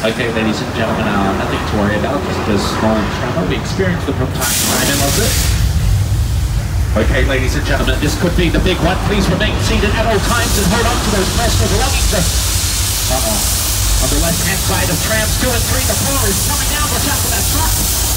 Okay, ladies and gentlemen, nothing to worry about, just a small trauma. We experienced it from time to time and loves it. Okay, ladies and gentlemen, this could be the big one. Please remain seated at all times and hold on to those personal belongings. On the left-hand side of trams 2 and 3, the car is coming down. Watch out for that truck.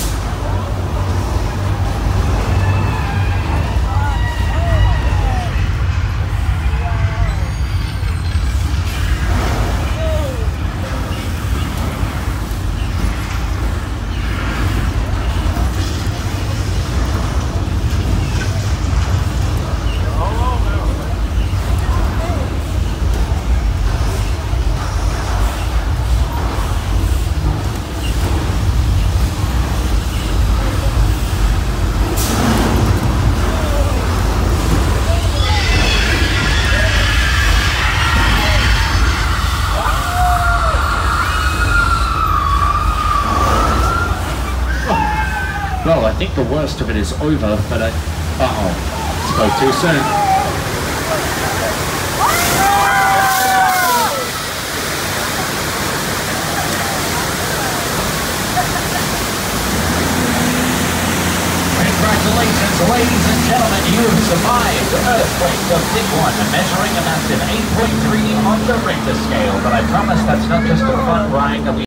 Well, I think the worst of it is over, but spoke too soon. Congratulations, ladies and gentlemen, you have survived Earthquake, the big one, measuring a massive 8.3 on the Richter scale. But I promise that's not just a fun ride that we